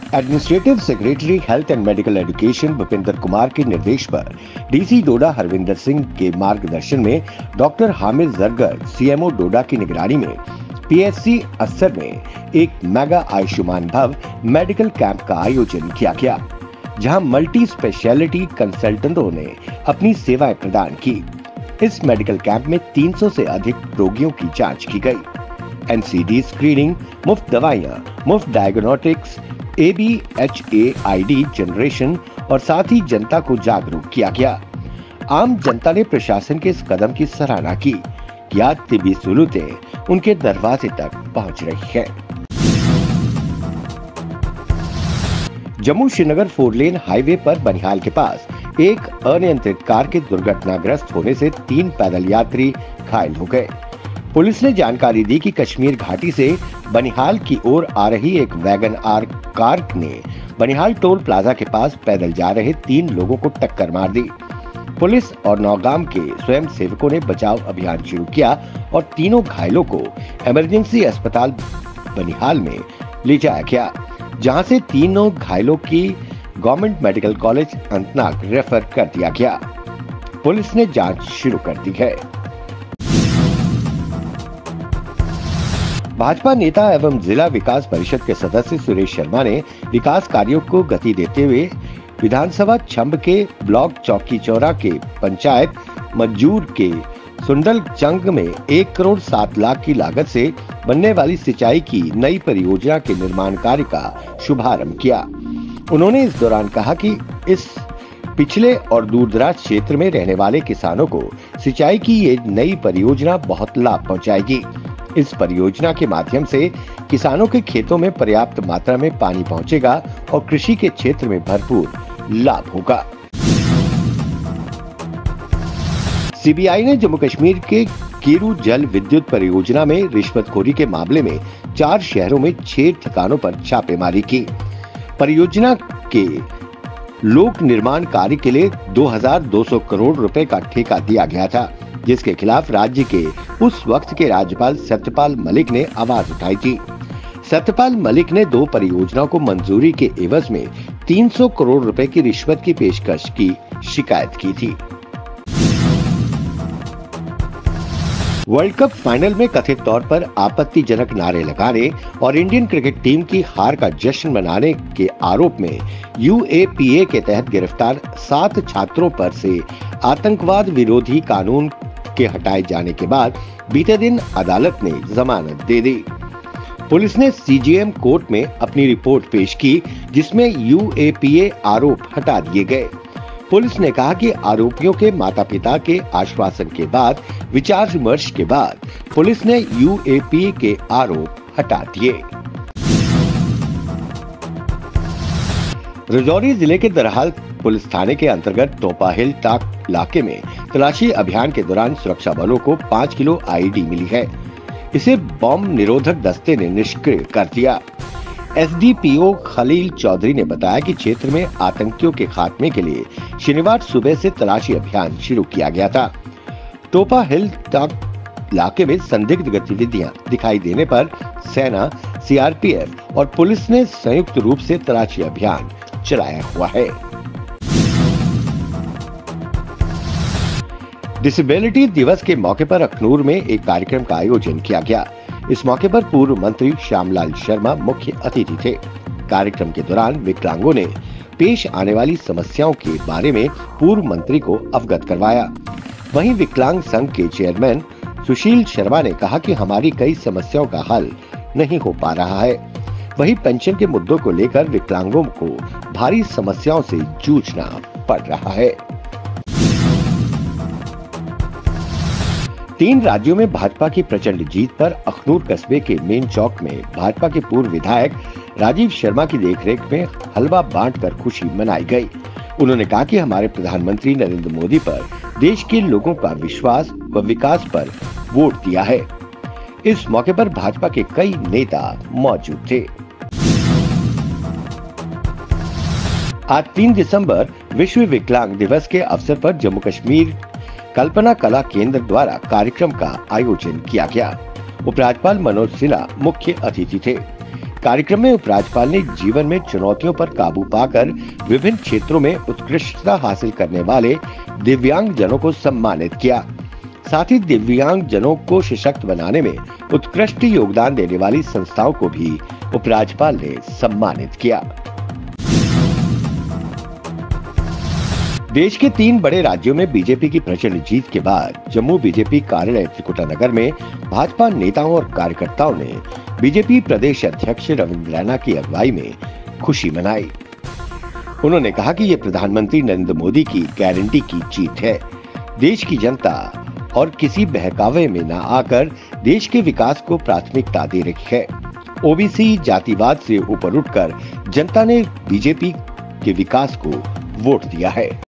Administrative secretary health and medical education Bhupinder Kumar के निर्देश पर डीसी डोडा हरविंदर सिंह के मार्गदर्शन में डॉक्टर हामिद जरगर सीएमओ डोडा की निगरानी में पीएचसी अस्सर में एक मेगा आयुष्मान भव मेडिकल कैंप का आयोजन किया गया, जहां मल्टी स्पेशलिटी कंसल्टेंटों ने अपनी सेवाएं प्रदान की। इस मेडिकल कैंप में 300 से अधिक रोगियों की जांच की गई। एनसीडी स्क्रीनिंग, मुफ्त दवाइयां, मुफ्त डायग्नोस्टिक्स, ABHA/ID जनरेशन और साथ ही जनता को जागरूक किया गया। आम जनता ने प्रशासन के इस कदम की सराहना की कि आज तिब्बी सहूलतें उनके दरवाजे तक पहुंच रही है। जम्मू श्रीनगर 4 लेन हाईवे पर बनिहाल के पास एक अनियंत्रित कार के दुर्घटनाग्रस्त होने से 3 पैदल यात्री घायल हो गए। पुलिस ने जानकारी दी कि कश्मीर घाटी से बनिहाल की ओर आ रही एक वैगन आर कार ने बनिहाल टोल प्लाजा के पास पैदल जा रहे 3 लोगों को टक्कर मार दी। पुलिस और नौगाम के स्वयं सेवकों ने बचाव अभियान शुरू किया और तीनों घायलों को इमरजेंसी अस्पताल बनिहाल में ले जाया गया, जहां से तीनों घायलों की government medical college Anantnag refer कर दिया गया। पुलिस ने जांच शुरू कर दी है। भाजपा नेता एवं जिला विकास परिषद के सदस्य सुरेश शर्मा ने विकास कार्यों को गति देते हुए विधानसभा छंब के ब्लॉक चौकी चौरा के पंचायत मज्जूर के सुंडल जंग में 1 करोड़ 7 लाख की लागत से बनने वाली सिंचाई की नई परियोजना के निर्माण कार्य का शुभारंभ किया। उन्होंने इस दौरान कहा कि इस पिछले और दूरदराज क्षेत्र में रहने वाले किसानों को सिंचाई की ये नई परियोजना बहुत लाभ पहुंचाएगी। इस परियोजना के माध्यम से किसानों के खेतों में पर्याप्त मात्रा में पानी पहुंचेगा और कृषि के क्षेत्र में भरपूर लाभ होगा। सीबीआई ने जम्मू कश्मीर के कीरू जल विद्युत परियोजना में रिश्वतखोरी के मामले में 4 शहरों में 6 ठिकानों पर छापेमारी की। परियोजना के लोक निर्माण कार्य के लिए 2200 करोड़ रुपए का ठेका दिया गया था, जिसके खिलाफ राज्य के उस वक्त के राज्यपाल सत्यपाल मलिक ने आवाज उठाई थी। सत्यपाल मलिक ने 2 परियोजनाओं को मंजूरी के एवज में 300 करोड़ रुपए की रिश्वत की पेशकश की शिकायत की थी। वर्ल्ड कप फाइनल में कथित तौर पर आपत्तिजनक नारे लगाने और इंडियन क्रिकेट टीम की हार का जश्न मनाने के आरोप में UAPA के तहत गिरफ्तार 7 छात्रों पर से आतंकवाद विरोधी कानून के हटाए जाने के बाद बीते दिन अदालत ने जमानत दे दी। पुलिस ने CJM कोर्ट में अपनी रिपोर्ट पेश की, जिसमें UAPA आरोप हटा दिए गए। पुलिस ने कहा कि आरोपियों के माता-पिता के आश्वासन के बाद विचार विमर्श के बाद पुलिस ने UAPA के आरोप हटा दिए। राजौरी जिले के दरहाल पुलिस थाने के अंतर्गत टोपा हिल टाक इलाके में तलाशी अभियान के दौरान सुरक्षा बलों को 5 किलो IED मिली है। इसे बॉम्ब निरोधक दस्ते ने निष्क्रिय कर दिया। SDPO खलील चौधरी ने बताया कि क्षेत्र में आतंकियों के खात्मे के लिए शनिवार सुबह से तलाशी अभियान शुरू किया गया था। टोपा हिल टाक इलाके में संदिग्ध गतिविधियां दिखाई देने पर सेना, CRPF और पुलिस ने संयुक्त रूप से तलाशी अभियान चलाया हुआ है। डिसेबिलिटी दिवस के मौके पर अखनूर में एक कार्यक्रम का आयोजन किया गया। इस मौके पर पूर्व मंत्री श्यामलाल शर्मा मुख्य अतिथि थे। कार्यक्रम के दौरान विकलांगों ने पेश आने वाली समस्याओं के बारे में पूर्व मंत्री को अवगत करवाया। वहीं विकलांग संघ के चेयरमैन सुशील शर्मा ने कहा कि हमारी कई समस्याओं का हल नहीं हो पा रहा है। वहीं पेंशन के मुद्दों को लेकर विकलांगों को भारी समस्याओं से जूझना पड़ रहा है। 3 राज्यों में भाजपा की प्रचंड जीत पर अखनूर कस्बे के मेन चौक में भाजपा के पूर्व विधायक राजीव शर्मा की देखरेख में हलवा बांटकर खुशी मनाई गई। उन्होंने कहा कि हमारे प्रधानमंत्री नरेंद्र मोदी पर देश के लोगों का विश्वास व विकास पर वोट दिया है। इस मौके पर भाजपा के कई नेता मौजूद थे। आज 3 दिसंबर विश्व विकलांग दिवस के अवसर पर जम्मू कश्मीर कल्पना कला केंद्र द्वारा कार्यक्रम का आयोजन किया गया। उपराज्यपाल मनोज सिन्हा मुख्य अतिथि थे। कार्यक्रम में उपराज्यपाल ने जीवन में चुनौतियों पर काबू पाकर विभिन्न क्षेत्रों में उत्कृष्टता हासिल करने वाले दिव्यांग जनों को सम्मानित किया। साथ ही दिव्यांग जनों को सशक्त बनाने में उत्कृष्ट योगदान देने वाली संस्थाओं को भी उपराज्यपाल ने सम्मानित किया। देश के 3 बड़े राज्यों में बीजेपी की प्रचंड जीत के बाद जम्मू बीजेपी कार्यालय त्रिकुटा नगर में भाजपा नेताओं और कार्यकर्ताओं ने बीजेपी प्रदेश अध्यक्ष रविंद्र रैना की अगुवाई में खुशी मनाई। उन्होंने कहा कि ये प्रधानमंत्री नरेंद्र मोदी की गारंटी की जीत है। देश की जनता और किसी बहकावे में न आकर देश के विकास को प्राथमिकता दे रही है। ओबीसी जातिवाद से ऊपर उठकर जनता ने बीजेपी के विकास को वोट दिया है।